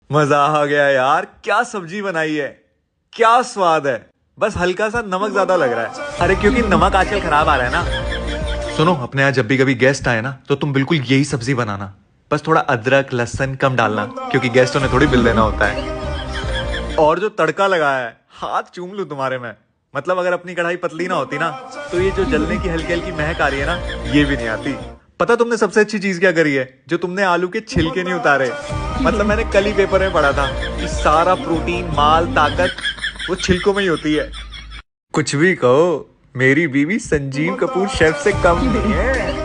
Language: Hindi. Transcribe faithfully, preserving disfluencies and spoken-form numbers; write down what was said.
मजा आ गया यार, क्या सब्जी बनाई है, क्या स्वाद है। बस हल्का सा नमक ज्यादा लग रहा है। अरे क्योंकि नमक आजकल खराब आ रहा है ना। सुनो, अपने यहाँ जब भी कभी गेस्ट आए ना तो तुम बिल्कुल यही सब्जी बनाना। बस थोड़ा अदरक लहसुन कम डालना, क्योंकि गेस्टों ने थोड़ी बिल देना होता है। और जो तड़का लगाया है, हाथ चूम लूं तुम्हारे में। मतलब अगर अपनी कढ़ाई पतली ना होती ना तो ये जो जलने की हल्की हल्की महक आ रही है ना, ये भी नहीं आती। पता तुमने सबसे अच्छी चीज क्या करी है? जो तुमने आलू के छिलके नहीं उतारे। मतलब मैंने कल ही पेपर में पढ़ा था कि सारा प्रोटीन माल ताकत वो छिलकों में ही होती है। कुछ भी कहो, मेरी बीवी संजीव कपूर शेफ से कम नहीं है।